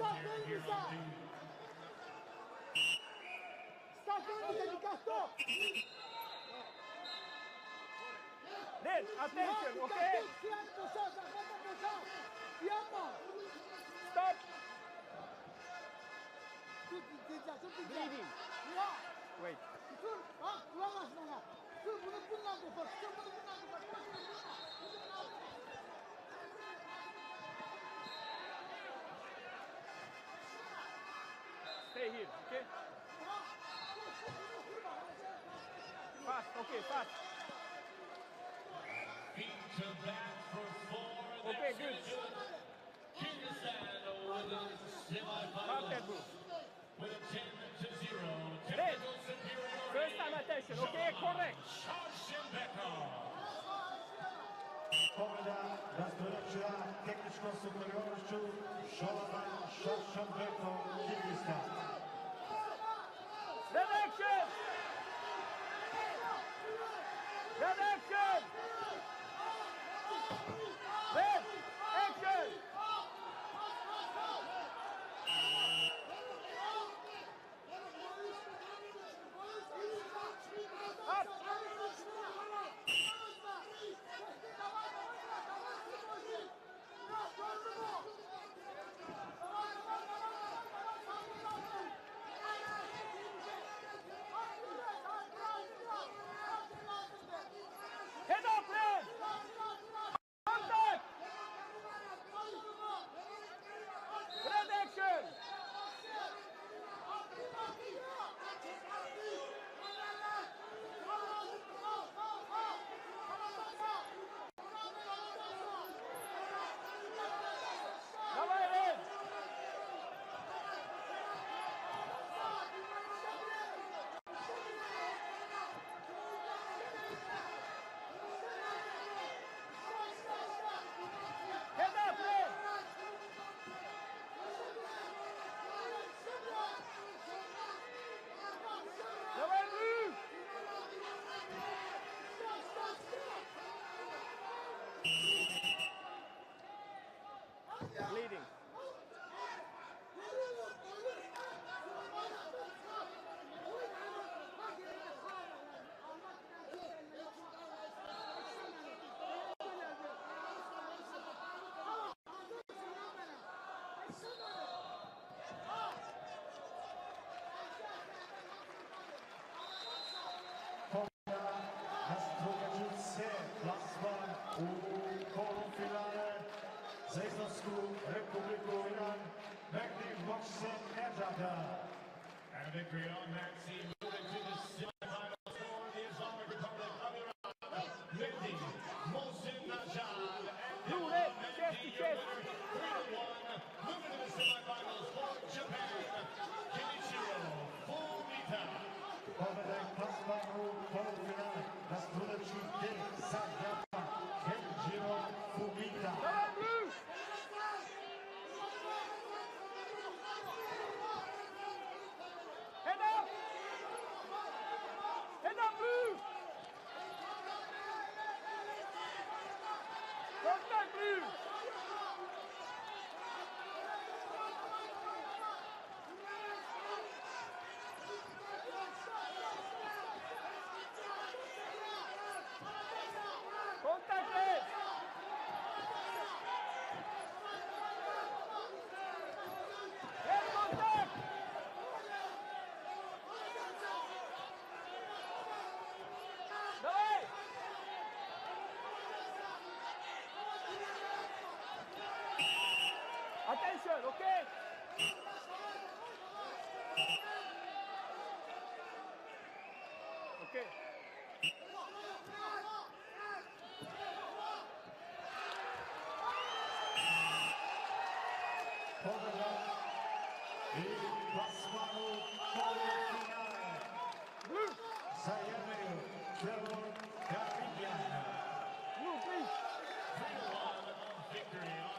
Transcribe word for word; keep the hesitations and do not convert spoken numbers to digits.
here, here on the... Then, attention, okay? Stop. Bleeding. Wait. Stay here, okay? Fast, okay, fast. Okay, good. Mark that move. With a ten to zero, Then, first time attention, okay, correct. Povreda raspoređa tehničkom superiornošću Šolavan Šošenbekov Kirgistan. Red action! Red action! Red action! Up! Head up, Red! Contact! Red action! Давай, Red! Head up, Red! Давай, Blue! Bleeding. Povreda raspoređuju se plasman u polufinale za Islamsku Republiku Iran, Mehdi Mohsen Nejada. And a victory on that scene, moving to the semifinals for the Islamic Republic of Iran. Mehdi Mohsen Nejad and Blue, Red, chest to chest. three to one, moving to the semifinals for Japan. Kenichiro Fumita. Povreda plasmanu u polufinale raspoređuju se za Japan, Kenjiro Fumita. Давай, Blue! Head up! Head up, Blue! Contact, Blue! Contact, Red! Red, contact! Давай! Attention, okay? Okay. Povreda i plasmanu u polufinale Blue! za Jermiju Trevor Gavidian. Blue, please! three to one victory on